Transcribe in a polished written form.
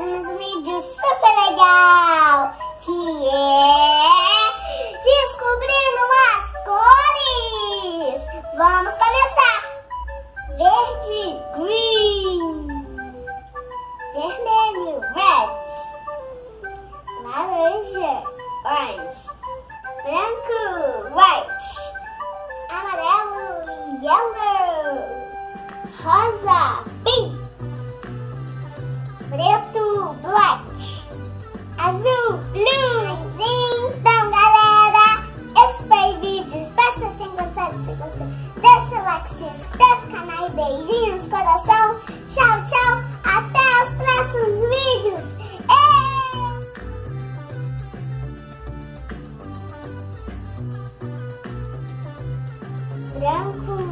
trazendo um vídeo super legal, que é descobrindo as cores. Vamos começar. Verde, green. Vermelho, red. Laranja, orange. Branco, white. Amarelo, yellow. Rosa, pink. Preto, black. Azul, blue. Então, galera, esse foi o vídeo. Espero que vocês tenham gostado. Se gostou, deixa o like, se inscreve no canal e beijinhos, coração. Tchau, tchau. Até os próximos vídeos. Branco,